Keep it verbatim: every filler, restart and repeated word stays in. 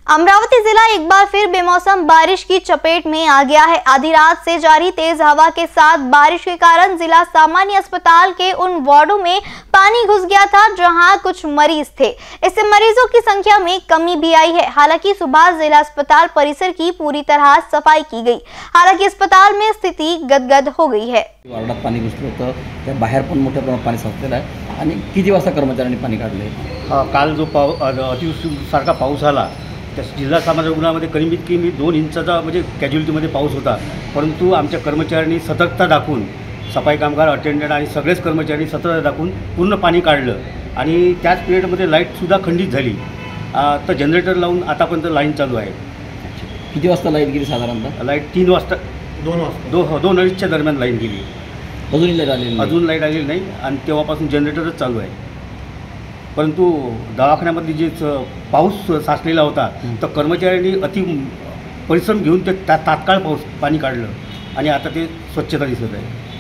अमरावती जिला एक बार फिर बेमौसम बारिश की चपेट में आ गया है। आधी रात से जारी तेज हवा के साथ बारिश के कारण जिला सामान्य अस्पताल के उन वार्डों में पानी घुस गया था जहां कुछ मरीज थे। इससे मरीजों की संख्या में कमी भी आई है। हालांकि सुबह जिला अस्पताल परिसर की पूरी तरह सफाई की गई। हालांकि अस्पताल में स्थिति गदगद हो गई है। वार्डात पाणी घुसलं होतं, त्या बाहेर पण मोठ्या प्रमाणात पाणी साचलेलं आहे आणि किती वाजता कर्मचाऱ्यांनी पाणी काढले? काल जो पाव अतिवृष्टीसारखा पाऊस आला त्या जिल्हा सामान्य रुग्णालयामध्ये कमीत कमी दोन इंचाचा म्हणजे कॅज्युअलिटीमध्ये पाऊस होता, परंतु आमच्या कर्मचाऱ्यांनी सतर्कता दाखवून सफाई कामगार अटेंडंट आणि सगळेच कर्मचारी सतर्कता दाखवून पूर्ण पाणी काढलं आणि त्याच पिरियडमध्ये लाईटसुद्धा खंडित झाली। तर जनरेटर लावून आतापर्यंत लाईन चालू आहे। किती वाजता लाईट गेली साधारणतः? लाईट तीन वाजता दोन वाजता दो दोन अडीचच्या दरम्यान लाईन गेली। अजून लाईट आलेली अजून लाईट आलेली नाही आणि तेव्हापासून जनरेटरच चालू आहे। परंतु दवाखान्यामध्ये जे पाऊस साचलेला होता तर कर्मचाऱ्यांनी अति परिश्रम घेऊन ते तात्काळ पाऊस पाणी काढलं आणि आता ते स्वच्छता दिसत आहे।